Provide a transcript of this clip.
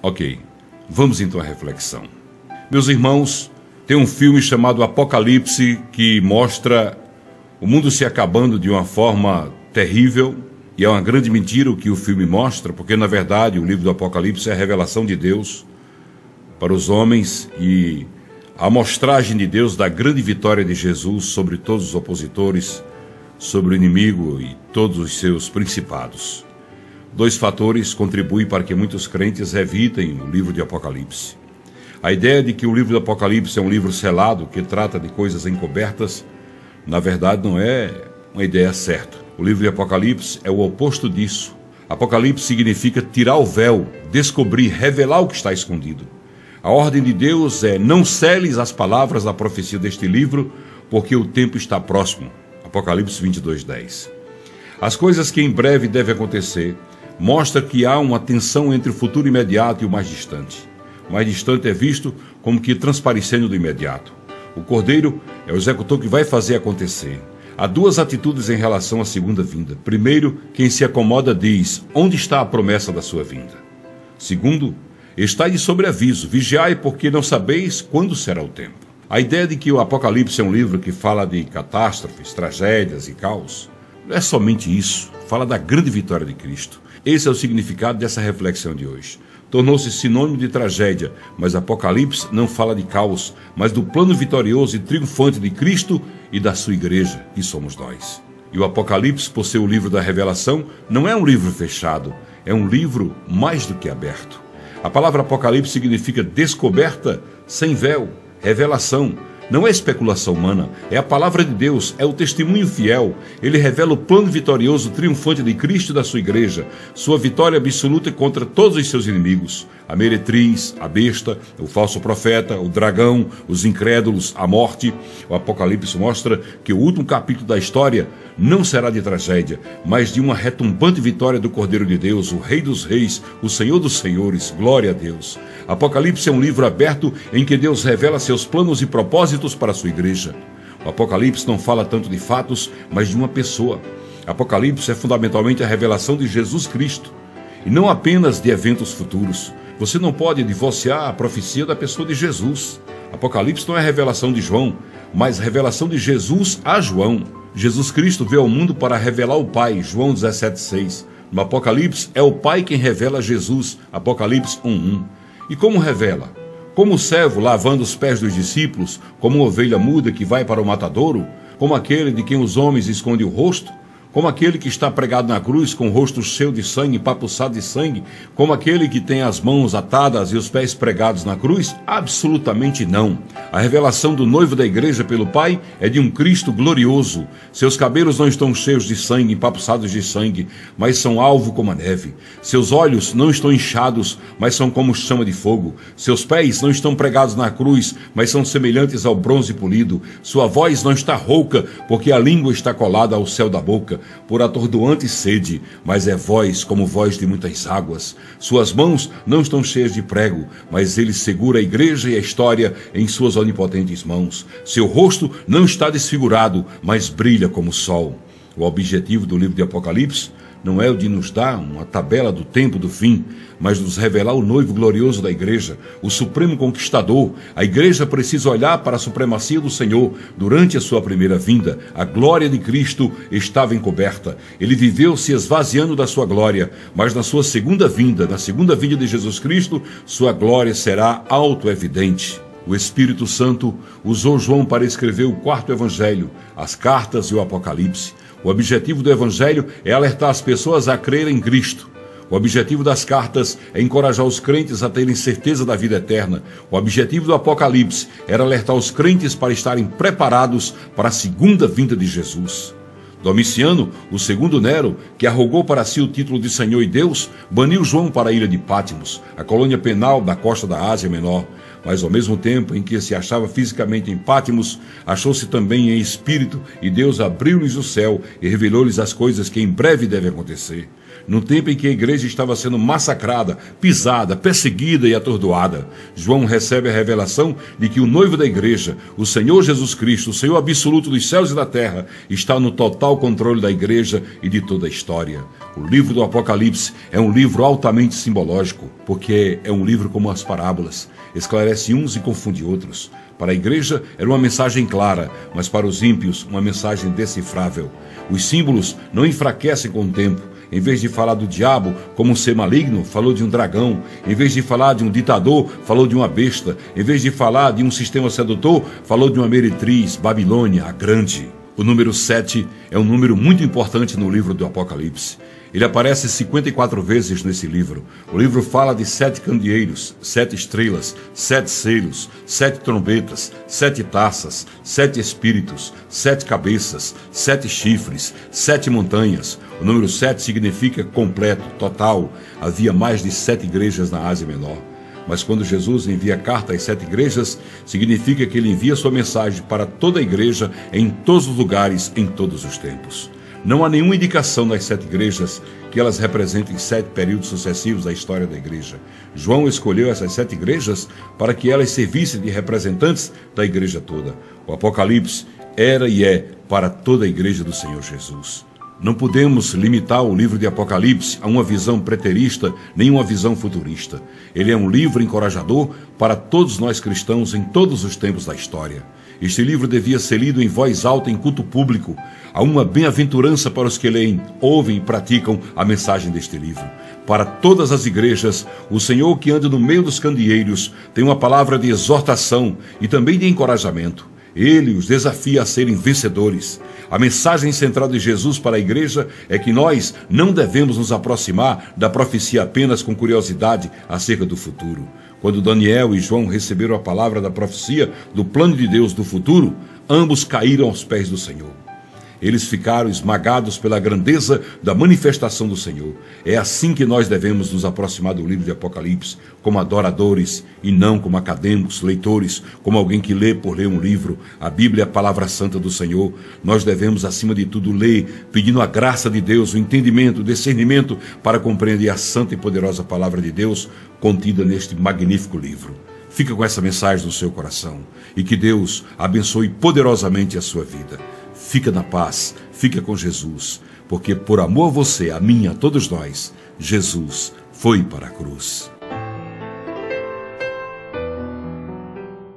Ok, vamos então à reflexão. Meus irmãos, tem um filme chamado Apocalipse que mostra o mundo se acabando de uma forma terrível, e é uma grande mentira o que o filme mostra, porque na verdade o livro do Apocalipse é a revelação de Deus para os homens e a amostragem de Deus da grande vitória de Jesus sobre todos os opositores, sobre o inimigo e todos os seus principados. Dois fatores contribuem para que muitos crentes evitem o livro de Apocalipse. A ideia de que o livro do Apocalipse é um livro selado, que trata de coisas encobertas, na verdade não é uma ideia certa. O livro de Apocalipse é o oposto disso. Apocalipse significa tirar o véu, descobrir, revelar o que está escondido. A ordem de Deus é: não seles as palavras da profecia deste livro, porque o tempo está próximo. Apocalipse 22:10. As coisas que em breve devem acontecer mostra que há uma tensão entre o futuro imediato e o mais distante. O mais distante é visto como que transparecendo do imediato. O Cordeiro é o executor que vai fazer acontecer. Há duas atitudes em relação à segunda vinda. Primeiro, quem se acomoda diz: onde está a promessa da sua vinda? Segundo, está de sobreaviso, vigiai porque não sabeis quando será o tempo. A ideia de que o Apocalipse é um livro que fala de catástrofes, tragédias e caos, não é somente isso, fala da grande vitória de Cristo. Esse é o significado dessa reflexão de hoje. Tornou-se sinônimo de tragédia, mas Apocalipse não fala de caos, mas do plano vitorioso e triunfante de Cristo e da sua igreja, que somos nós. E o Apocalipse, por ser o livro da revelação, não é um livro fechado, é um livro mais do que aberto. A palavra Apocalipse significa descoberta sem véu, revelação. Não é especulação humana, é a palavra de Deus, é o testemunho fiel. Ele revela o plano vitorioso, triunfante de Cristo e da sua igreja, sua vitória absoluta contra todos os seus inimigos. A meretriz, a besta, o falso profeta, o dragão, os incrédulos, a morte. O Apocalipse mostra que o último capítulo da história não será de tragédia, mas de uma retumbante vitória do Cordeiro de Deus, o Rei dos Reis, o Senhor dos Senhores. Glória a Deus. Apocalipse é um livro aberto em que Deus revela seus planos e propósitos para a sua igreja. O Apocalipse não fala tanto de fatos, mas de uma pessoa. Apocalipse é fundamentalmente a revelação de Jesus Cristo, e não apenas de eventos futuros. Você não pode divorciar a profecia da pessoa de Jesus. Apocalipse não é a revelação de João, mas a revelação de Jesus a João. Jesus Cristo veio ao mundo para revelar o Pai, João 17:6. No Apocalipse é o Pai quem revela Jesus, Apocalipse 1:1. E como revela? Como o servo lavando os pés dos discípulos, como uma ovelha muda que vai para o matadouro, como aquele de quem os homens escondem o rosto, como aquele que está pregado na cruz com o rosto cheio de sangue, empapuçado de sangue, como aquele que tem as mãos atadas e os pés pregados na cruz? Absolutamente não. A revelação do noivo da igreja pelo Pai é de um Cristo glorioso. Seus cabelos não estão cheios de sangue, empapuçados de sangue, mas são alvo como a neve. Seus olhos não estão inchados, mas são como chama de fogo. Seus pés não estão pregados na cruz, mas são semelhantes ao bronze polido. Sua voz não está rouca, porque a língua está colada ao céu da boca, por atordoante sede, mas é voz como voz de muitas águas. Suas mãos não estão cheias de prego, mas ele segura a igreja e a história em suas onipotentes mãos. Seu rosto não está desfigurado, mas brilha como o sol. O objetivo do livro de Apocalipse não é o de nos dar uma tabela do tempo do fim, mas nos revelar o noivo glorioso da igreja, o supremo conquistador. A igreja precisa olhar para a supremacia do Senhor durante a sua primeira vinda. A glória de Cristo estava encoberta. Ele viveu se esvaziando da sua glória, mas na sua segunda vinda, na segunda vinda de Jesus Cristo, sua glória será autoevidente. O Espírito Santo usou João para escrever o quarto evangelho, as cartas e o Apocalipse. O objetivo do evangelho é alertar as pessoas a crerem em Cristo. O objetivo das cartas é encorajar os crentes a terem certeza da vida eterna. O objetivo do Apocalipse era alertar os crentes para estarem preparados para a segunda vinda de Jesus. Domiciano, o segundo Nero, que arrogou para si o título de Senhor e Deus, baniu João para a ilha de Patmos, a colônia penal da costa da Ásia Menor. Mas ao mesmo tempo em que se achava fisicamente em Patmos, achou-se também em espírito, e Deus abriu-lhes o céu e revelou-lhes as coisas que em breve devem acontecer. no tempo em que a igreja estava sendo massacrada, pisada, perseguida e atordoada. João recebe a revelação de que o noivo da igreja, o Senhor Jesus Cristo, o Senhor absoluto dos céus e da terra, está no total controle da igreja e de toda a história. O livro do Apocalipse é um livro altamente simbológico, porque é um livro como as parábolas, esclarece uns e confunde outros. Para a igreja era uma mensagem clara, mas para os ímpios uma mensagem decifrável. Os símbolos não enfraquecem com o tempo. Em vez de falar do diabo como um ser maligno, falou de um dragão. Em vez de falar de um ditador, falou de uma besta. Em vez de falar de um sistema sedutor, falou de uma meretriz, Babilônia, a grande. O número 7 é um número muito importante no livro do Apocalipse. Ele aparece 54 vezes nesse livro. O livro fala de 7 candeeiros, 7 estrelas, 7 selos, 7 trombetas, 7 taças, 7 espíritos, 7 cabeças, 7 chifres, 7 montanhas. O número 7 significa completo, total. Havia mais de 7 igrejas na Ásia Menor. Mas quando Jesus envia carta às 7 igrejas, significa que ele envia sua mensagem para toda a igreja, em todos os lugares, em todos os tempos. Não há nenhuma indicação nas 7 igrejas que elas representem 7 períodos sucessivos da história da igreja. João escolheu essas 7 igrejas para que elas servissem de representantes da igreja toda. O Apocalipse era e é para toda a igreja do Senhor Jesus. Não podemos limitar o livro de Apocalipse a uma visão preterista, nem uma visão futurista. Ele é um livro encorajador para todos nós cristãos em todos os tempos da história. Este livro devia ser lido em voz alta em culto público. Há uma bem-aventurança para os que leem, ouvem e praticam a mensagem deste livro. Para todas as igrejas, o Senhor que anda no meio dos candeeiros tem uma palavra de exortação e também de encorajamento. Ele os desafia a serem vencedores. A mensagem central de Jesus para a igreja é que nós não devemos nos aproximar da profecia apenas com curiosidade acerca do futuro. Quando Daniel e João receberam a palavra da profecia do plano de Deus do futuro, ambos caíram aos pés do Senhor. Eles ficaram esmagados pela grandeza da manifestação do Senhor. É assim que nós devemos nos aproximar do livro de Apocalipse, como adoradores e não como acadêmicos, leitores, como alguém que lê por ler um livro. A Bíblia é a palavra santa do Senhor. Nós devemos, acima de tudo, ler, pedindo a graça de Deus, o entendimento, o discernimento para compreender a santa e poderosa palavra de Deus contida neste magnífico livro. Fica com essa mensagem no seu coração e que Deus abençoe poderosamente a sua vida. Fica na paz, fica com Jesus, porque por amor a você, a mim, a todos nós, Jesus foi para a cruz.